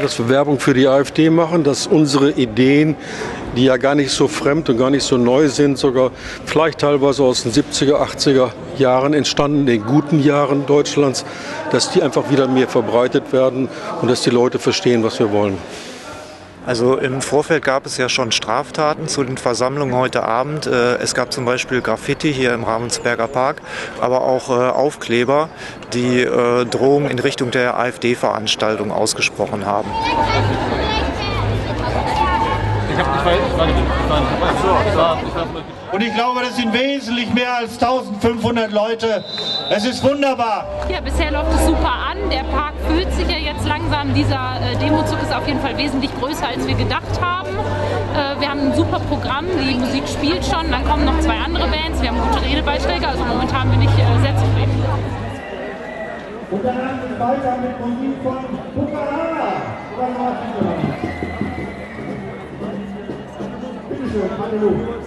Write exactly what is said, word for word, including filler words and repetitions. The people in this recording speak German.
dass wir Werbung für die AfD machen, dass unsere Ideen, die ja gar nicht so fremd und gar nicht so neu sind, sogar vielleicht teilweise aus den siebziger, achtziger Jahren entstanden, in den guten Jahren Deutschlands, dass die einfach wieder mehr verbreitet werden und dass die Leute verstehen, was wir wollen. Also im Vorfeld gab es ja schon Straftaten zu den Versammlungen heute Abend. Es gab zum Beispiel Graffiti hier im Ravensberger Park, aber auch Aufkleber, die Drohungen in Richtung der AfD-Veranstaltung ausgesprochen haben. Und ich glaube, das sind wesentlich mehr als eintausendfünfhundert Leute. Es ist wunderbar. Ja, bisher läuft es super an. Der Park füllt sich ja jetzt langsam. Dieser äh, Demozug ist auf jeden Fall wesentlich größer, als wir gedacht haben. Äh, wir haben ein super Programm. Die Musik spielt schon. Dann kommen noch zwei andere Bands. Wir haben gute Redebeiträge. Also momentan bin ich äh, sehr zufrieden. Und dann geht es weiter mit Musik von Bukahara. Bitte schön, hallo.